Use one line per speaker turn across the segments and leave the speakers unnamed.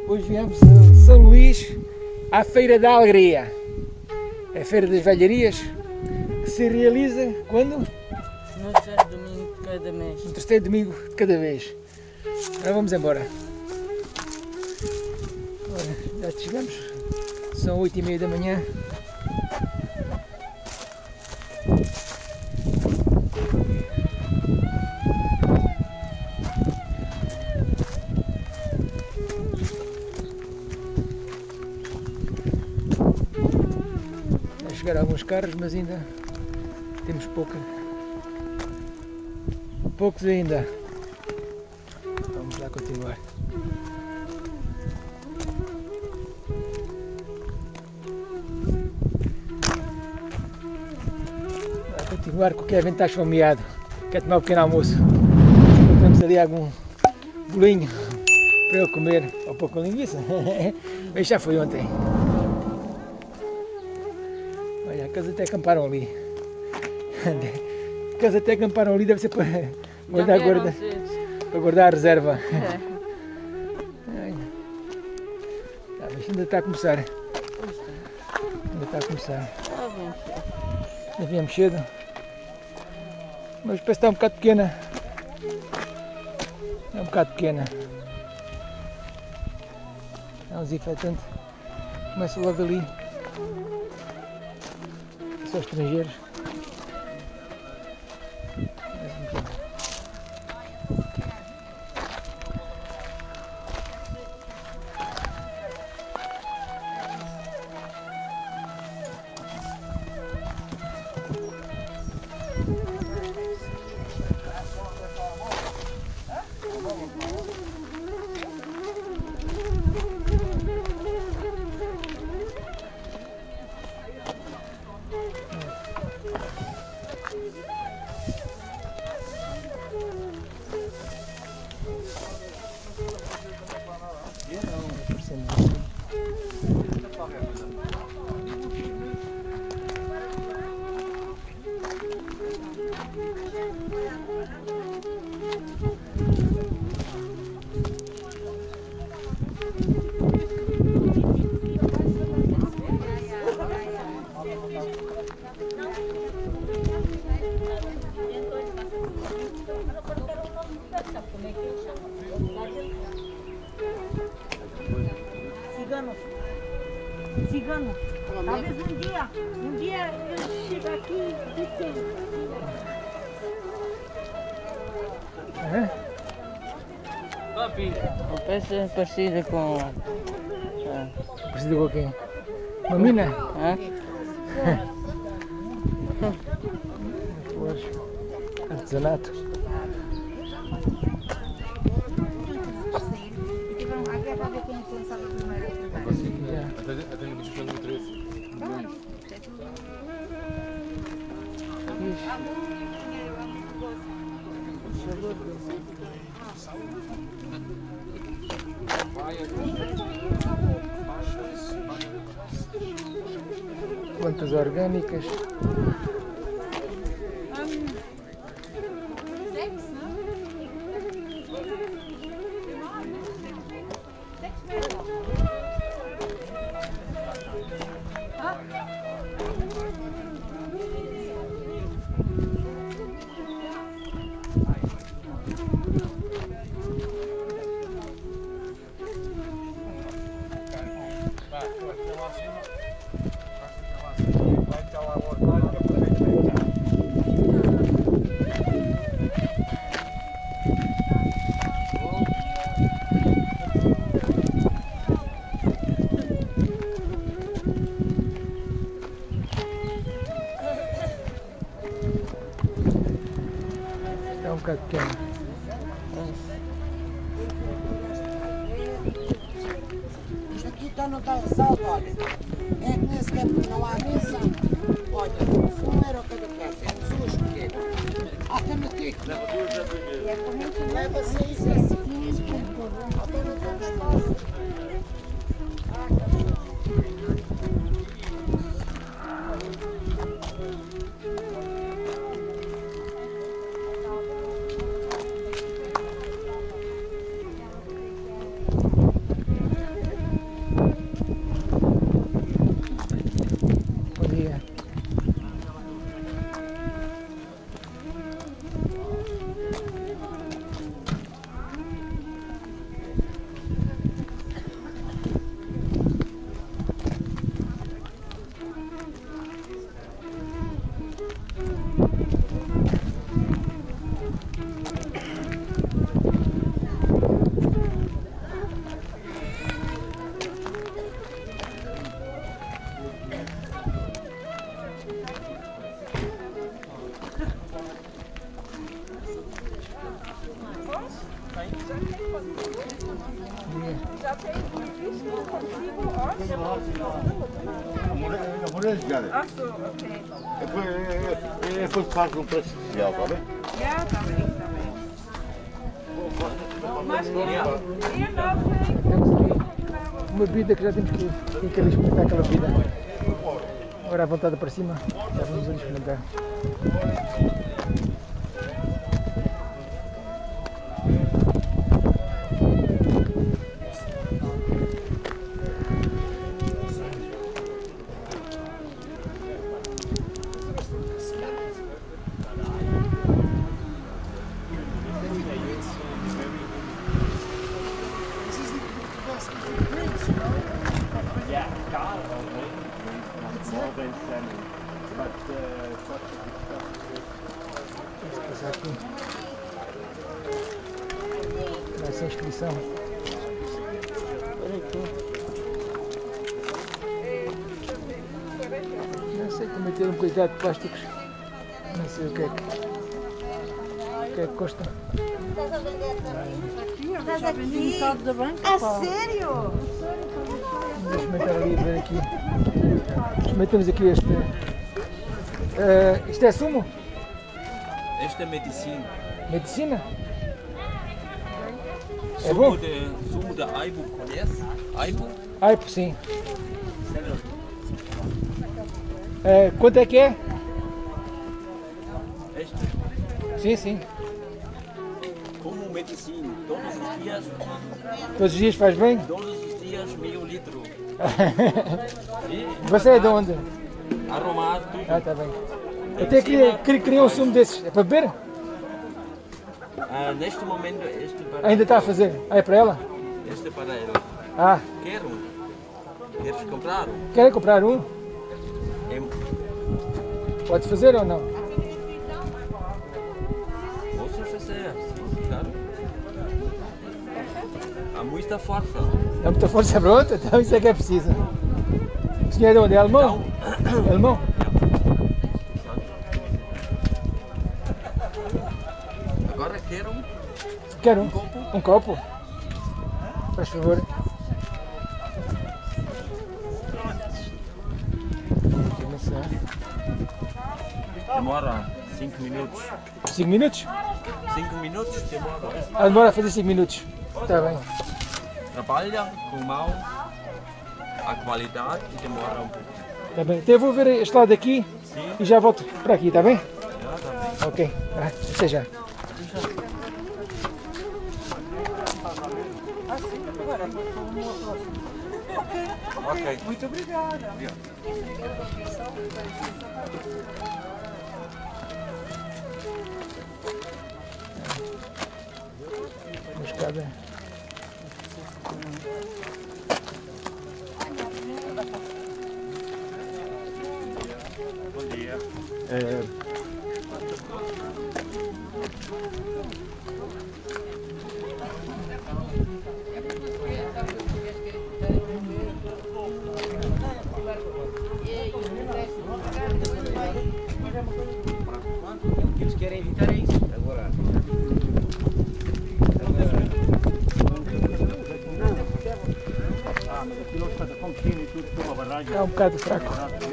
Hoje viemos a São Luís à Feira da Alegria. É a Feira das Velharias que se realiza quando?
No terceiro domingo de cada mês.
No terceiro domingo de cada vez. Agora vamos embora. Ora, já chegamos. São 8h30 da manhã. Vai chegar alguns carros, mas ainda temos poucos ainda. Vamos lá continuar. Vamos continuar com o Kevin está esfomeado. Quer tomar um pequeno almoço. Temos ali algum bolinho para eu comer, ou pouco com linguiça. Mas já foi ontem. Olha, que eles até acamparam ali. Que eles até acamparam ali, deve ser para guardar a reserva. Tá, mas ainda está a começar. Ainda está a começar. Ainda viemos cedo. Mas parece que está um bocado pequena. É um bocado pequena. É um desinfetante. Começa logo ali. Só estrangeiros.
Cigano. Talvez um dia ele chega aqui e tem.
A peça é parecida com...
Parecida com quem? Uma mina? Artesanato.
Até não me deixou no interesse.
Plantas orgânicas. É um bocado pequeno.
Isto aqui está no tal salto, olha. É que nem sequer não há mesa. Olha, €1 cada peça. É pessoas pequenas. Até no tico. Leva-se isso assim. Até no tico.
Amore zgade.
Ach so, okay.
E poi faz um preço especial, tá bem?
Ja, tá bem, tá bem. Mas eu não sei.
Temos aqui uma bebida que já temos que ali experimentar aquela bebida. Agora à vontade para cima, já vamos ali experimentar. Vamos passar aqui. Vai ser inscrição. Não sei como meter um cuidado de plásticos. Não sei o que é que custa.
Estás aqui? A sério?
Vamos experimentar ali, ver aqui. Experimentamos aqui este. Isto é sumo?
Esta é medicina.
Medicina? É bom?
Sumo de aibo, conhece? Aibo?
Ai, sim. Quanto é que é?
Este,
Sim, sim.
como medicina.
Todos os dias faz bem?
Todos os dias meio litro.
Você é de onde?
Arrumado tudo.
Ah, tá bem. Eu até queria um sumo desses. É para beber?
Neste momento, este para
Ainda está a fazer. Ah, é para ela?
Este para ela.
Ah,
Quero. Queres comprar?
quer comprar um?
É,
Pode fazer ou não?
posso fazer, sim, claro. Há muita força.
Dá muita força pronta? Então isso é que é preciso. O senhor é de onde? É alemão? É alemão?
Agora quero
Quero um?
copo.
Um copo? Faz favor.
Demora 5 minutos.
5 minutos?
5 minutos demora.
Ah, demora a fazer 5 minutos. Está bem.
Trabalha com mão, a qualidade e demora um pouco.
Está bem. Então eu vou ver este lado aqui
Sim.
e já volto para aqui, está bem?
Já tá bem.
Ok. Até já.
Ok.
Muito obrigada.
Moscada.
Bom dia.
Eles querem evitar isso. Agora.
Mas aquilo está com piscina e tudo, com uma barragem.
Está um bocado fraco.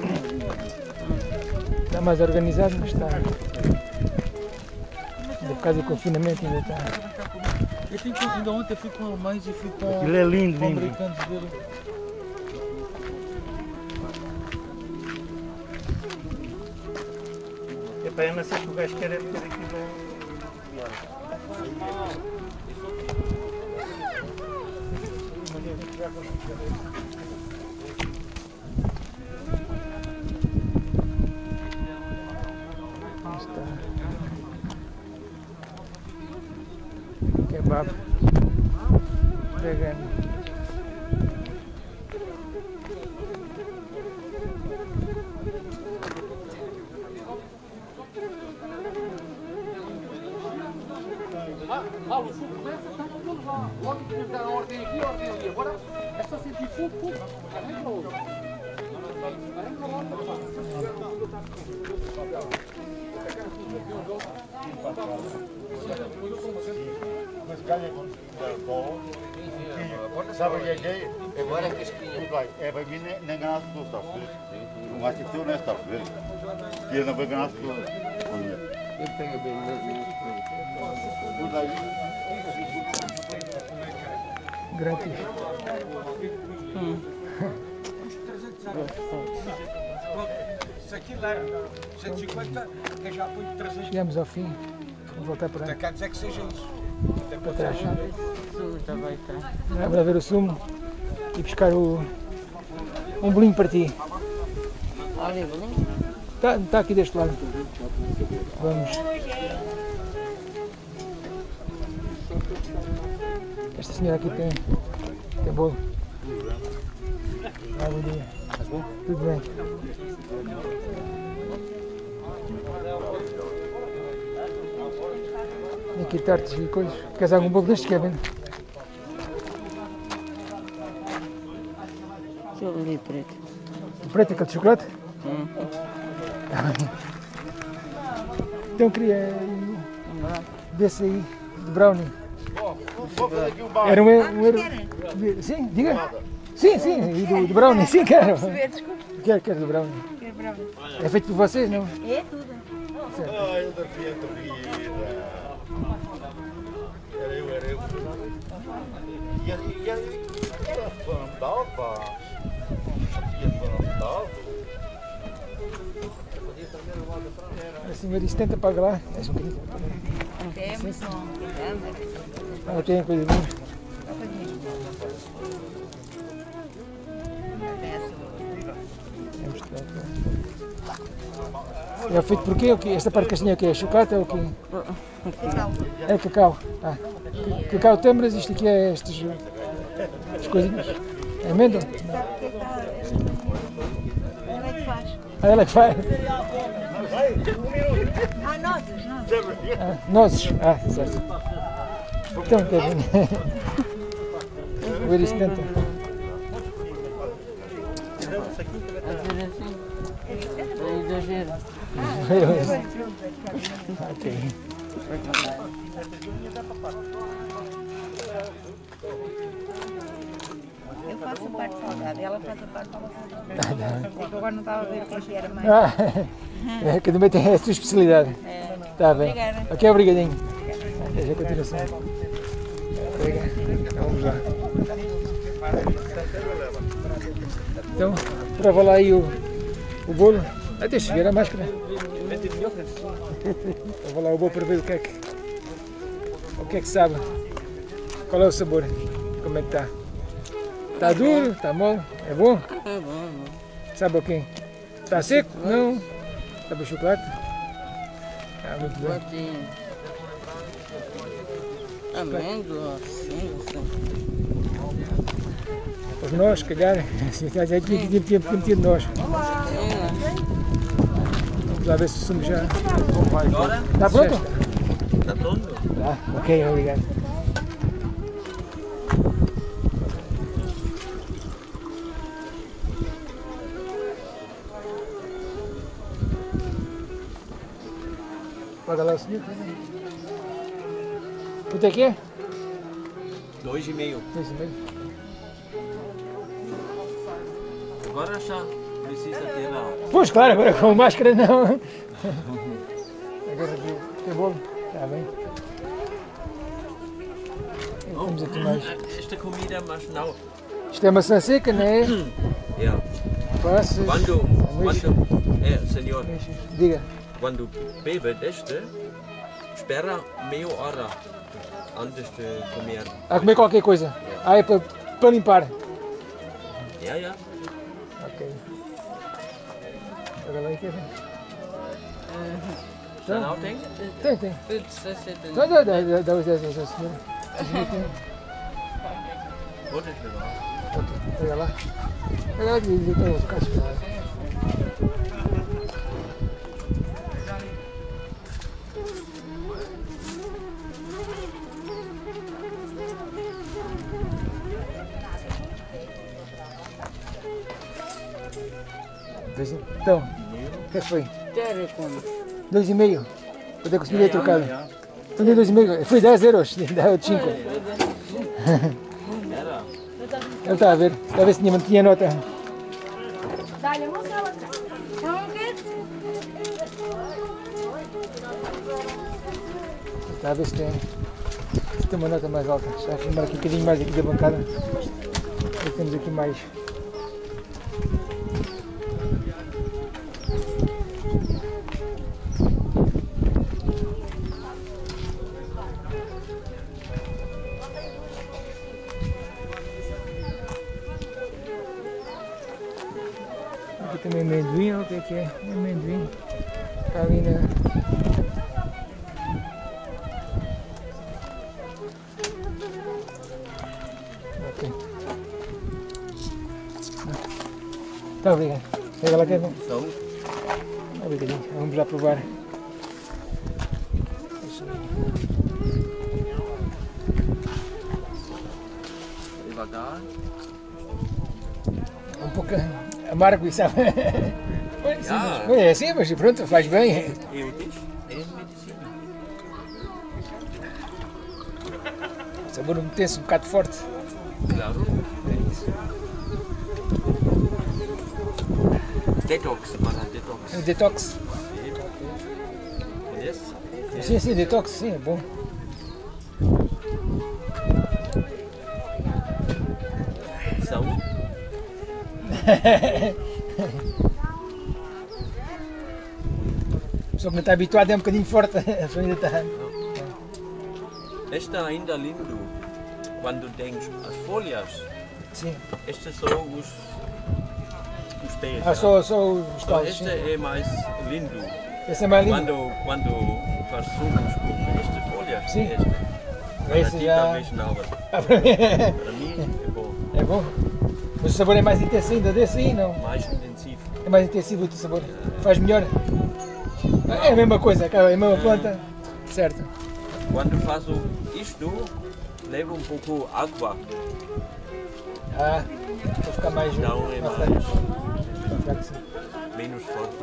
Está mais organizado, mas está. Ainda por causa do confinamento ainda está.
Eu tenho que ainda ontem fui com alemães e fui com,
Aquilo é lindo,
com
lindo.
americanos ver.
É para eu não sei se o gajo quer ter aquilo.
Está. Kebab. Vegano.
O fogo começa, está no outro lado. Logo que dar a ordem aqui, a ordem ali. Agora é só sentir fogo, arranca logo. Arranca logo.
Sabe o que é gay? Agora é casquinha. É para mim nem ganhar tudo, está a ver? Não acho que eu não está a ver. E eu não vou ganhar tudo.
Eu pego bem
Grátis.
Se aquilo era 150, eu já ponho 300.
Chegamos ao fim. Vamos voltar para
Até quer dizer que seja isso. Até
para trás.
Suta vai estar.
Vamos lá ver o sumo e buscar um bolinho para ti.
Olha, bolinho.
Está aqui deste lado. Vamos. Esta senhora aqui tem bolo. Ah, bom dia. Estás bom? Tudo bem. Tem aqui tartes e coisas. Queres algum bolo destes, Kevin?
Deixa eu ali preto.
O preto, aquele de chocolate? Então queria desse aí, de brownie.
Vou fazer aqui um bar.
Era um euro. Sim, diga. Sim, e do brownie, sim, quero. Quero do brownie. É feito por vocês, não?
É tudo.
Ai, eu da Fiat vida. Era eu. Era fandal, pá.
A senhora disse, tenta pagar lá. És um bocadinho.
Temos
Ah, tem coisa boa. É feito por quê? Esta parte castanha aqui é chocolate ou o quê? É cacau. Ah. Cacau tembras, isto aqui é estas coisinhas. É amêndoa?
Ela é que faz.
Ah, ela é que faz.
Ah, nozes.
Nozes. Ah, certo. Então, Kevin. Vou ver isto tenta.
Fazer assim. É exagero.
Ok.
Eu faço a parte salgada, ela faz a parte salgada. É que agora não estava a ver o que era mais.
Ah, cada um tem a sua especialidade. Está bem.
Obrigada.
Ok, obrigadinho. Até a continuação. Vamos lá. Então, prova lá aí o bolo. Ah, deixa eu ver a máscara. Prova lá o bolo para ver o que é que sabe. Qual é o sabor? Como é que está? Está duro? Está mole? É bom?
É bom.
Sabe o quê? Está seco? Não. Sabe o chocolate? Ah, muito bom.
Botinho. Amêndoa, assim.
Os nós, se calhar, já tinha metido nós. Vamos lá ver se o sumo já...
Agora?
Está pronto?
Está pronto?
Tá, ok, obrigado. Paga lá o senhor. Quanto é que é?
2,5.
2,5.
Agora já precisa ter lá.
Pois claro, agora com máscara não. Agora tem bolo? Está bem. Temos aqui mais.
Esta comida, mas não.
Isto é maçã seca, não é?
Ja.
Passas.
Quando, senhor,
Diga.
quando bebe deste, espera meia hora antes de comer.
A comer qualquer coisa. Ah, é para limpar.
Ja.
Ok. Paga lá aí, Kevin.
Já não tem?
Tem.
Tudo 60.
Dá os 10 ao senhor.
Vou deixar lá.
Ok, pega lá. Pega lá e tem os cachos. Então, o que foi?
Quero como?
2,5. Quanto é que o senhor ia trocado? Então dei 2,5. Foi 10 euros. Deu 5. Ele está a ver. Está a ver se tinha nota.
Dale, vamos a otra.
Está a ver se tem uma nota mais alta. Já vou filmar aqui um bocadinho mais aqui da bancada. E temos aqui mais. Aqui também amendoim, olha o que é? Amendoim. Está ali na... Tá, obrigado. Pega lá, quer ver?
Saúde.
Obrigadinho. Vamos lá provar.
Devagar.
Um pouco amargo, sabe?
Ah.
É assim, mas pronto, faz bem.
Eu disse, é medicina.
O sabor não tem-se um bocado forte.
Claro. Detox, para detox.
É detox.
Conhece?
Sim, sim, detox, sim, é bom.
Saúde.
A pessoa que não está habituada é um bocadinho forte. A pessoa ainda está...
Este ainda lindo. Quando tens as folhas,
Sim.
estes são os pés.
Ah,
já.
só os
Então,
talos.
este é mais lindo.
Esse é mais lindo.
Quando faz sumos com estas folhas,
Sim.
este. Para
Esse
ti
já...
talvez não, mas
Ah, para mim
para mim é bom.
é bom. Mas o sabor é mais intenso ainda, desse aí não.
Mais intensivo.
É mais intensivo o sabor. Faz melhor. É a mesma coisa, é a mesma planta. Certo.
Quando faço isto, levo um pouco água.
Ah, para ficar mais...
Então é
mais
mais,
para ficar assim.
menos forte.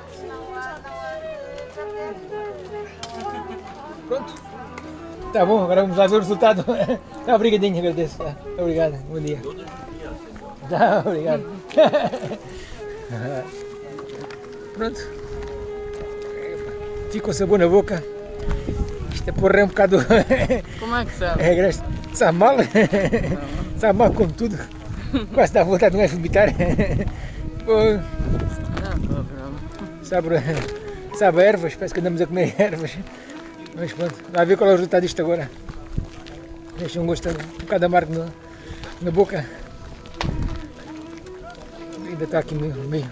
Pronto. Tá bom, agora vamos lá ver o resultado. Tá, obrigadinho, agradeço. Tá, obrigado, bom dia.
Todos os dias, senhor.
Tá, obrigado. Pronto. Fica o sabor na boca. Isto é porra, é um bocado...
Como é que sabe?
É graça. Sabe mal? Sabe mal como tudo. Quase dá vontade de não vomitar. Pô,
Não, problema.
sabe a ervas, parece que andamos a comer ervas. Mas pronto, vai ver qual é o resultado disto agora. Deixa um gosto um bocado amargo na boca. Ainda está aqui meio.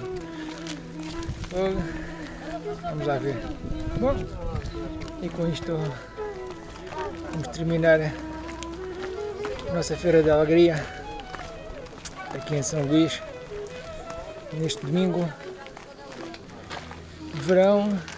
Vamos lá ver. Bom, e com isto vamos terminar a nossa Feira da Alegria aqui em São Luís, neste domingo de verão.